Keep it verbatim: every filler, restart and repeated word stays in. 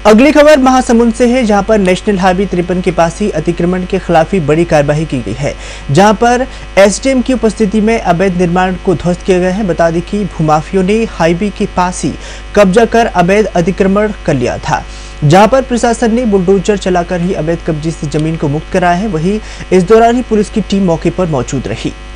अगली खबर महासमुंद से है, जहां पर नेशनल हाईवे तिरपन के पास ही अतिक्रमण के खिलाफ ही बड़ी कार्रवाई की गई है, जहां पर एसडीएम की उपस्थिति में अवैध निर्माण को ध्वस्त किया गया है। बता दें कि भूमाफियों ने हाईवे के पास ही कब्जा कर अवैध अतिक्रमण कर लिया था, जहां पर प्रशासन ने बुलडोजर चलाकर ही अवैध कब्जे से जमीन को मुक्त कराया है। वहीं इस दौरान ही पुलिस की टीम मौके पर मौजूद रही।